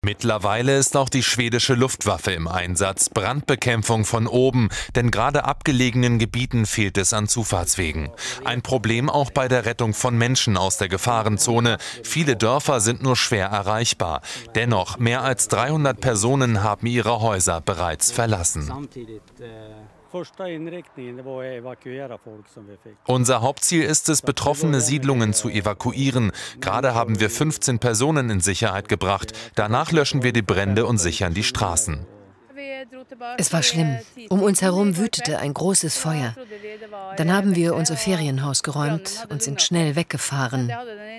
Mittlerweile ist auch die schwedische Luftwaffe im Einsatz, Brandbekämpfung von oben, denn gerade abgelegenen Gebieten fehlt es an Zufahrtswegen. Ein Problem auch bei der Rettung von Menschen aus der Gefahrenzone. Viele Dörfer sind nur schwer erreichbar. Dennoch, mehr als 300 Personen haben ihre Häuser bereits verlassen. Unser Hauptziel ist es, betroffene Siedlungen zu evakuieren. Gerade haben wir 15 Personen in Sicherheit gebracht. Danach löschen wir die Brände und sichern die Straßen. Es war schlimm. Um uns herum wütete ein großes Feuer. Dann haben wir unser Ferienhaus geräumt und sind schnell weggefahren.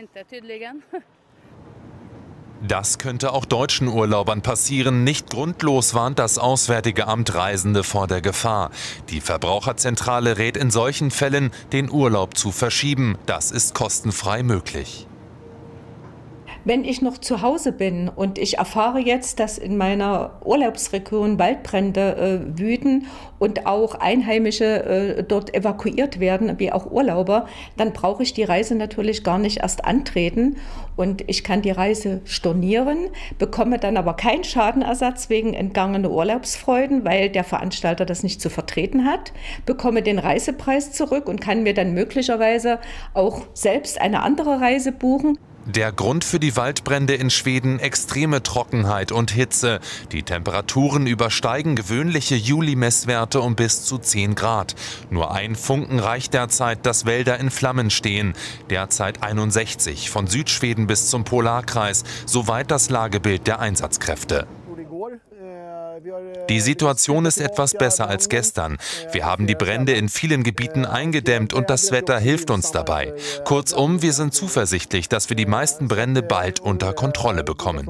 Das könnte auch deutschen Urlaubern passieren. Nicht grundlos warnt das Auswärtige Amt Reisende vor der Gefahr. Die Verbraucherzentrale rät in solchen Fällen, den Urlaub zu verschieben. Das ist kostenfrei möglich. Wenn ich noch zu Hause bin und ich erfahre jetzt, dass in meiner Urlaubsregion Waldbrände wüten und auch Einheimische dort evakuiert werden, wie auch Urlauber, dann brauche ich die Reise natürlich gar nicht erst antreten und ich kann die Reise stornieren, bekomme dann aber keinen Schadenersatz wegen entgangener Urlaubsfreuden, weil der Veranstalter das nicht zu vertreten hat, bekomme den Reisepreis zurück und kann mir dann möglicherweise auch selbst eine andere Reise buchen. Der Grund für die Waldbrände in Schweden: extreme Trockenheit und Hitze. Die Temperaturen übersteigen gewöhnliche Juli-Messwerte um bis zu 10 Grad. Nur ein Funken reicht derzeit, dass Wälder in Flammen stehen. Derzeit 61, von Südschweden bis zum Polarkreis. Soweit das Lagebild der Einsatzkräfte. Die Situation ist etwas besser als gestern. Wir haben die Brände in vielen Gebieten eingedämmt und das Wetter hilft uns dabei. Kurzum, wir sind zuversichtlich, dass wir die meisten Brände bald unter Kontrolle bekommen.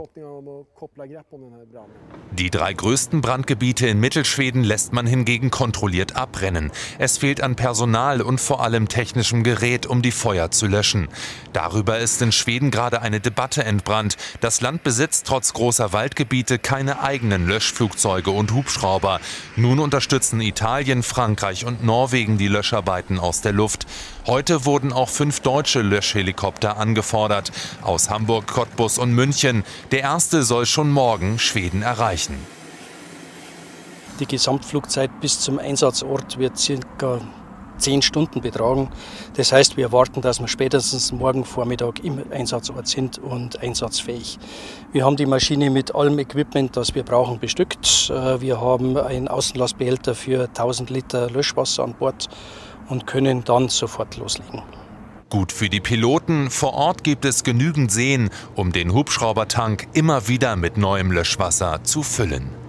Die 3 größten Brandgebiete in Mittelschweden lässt man hingegen kontrolliert abbrennen. Es fehlt an Personal und vor allem technischem Gerät, um die Feuer zu löschen. Darüber ist in Schweden gerade eine Debatte entbrannt. Das Land besitzt trotz großer Waldgebiete keine eigenen Löschflugzeuge und Hubschrauber. Nun unterstützen Italien, Frankreich und Norwegen die Löscharbeiten aus der Luft. Heute wurden auch 5 deutsche Löschhelikopter angefordert, aus Hamburg, Cottbus und München. Der erste soll schon morgen Schweden erreichen. Die Gesamtflugzeit bis zum Einsatzort wird ca. 10 Stunden betragen. Das heißt, wir erwarten, dass wir spätestens morgen Vormittag im Einsatzort sind und einsatzfähig. Wir haben die Maschine mit allem Equipment, das wir brauchen, bestückt. Wir haben einen Außenlastbehälter für 1000 Liter Löschwasser an Bord und können dann sofort loslegen. Gut für die Piloten: vor Ort gibt es genügend Seen, um den Hubschraubertank immer wieder mit neuem Löschwasser zu füllen.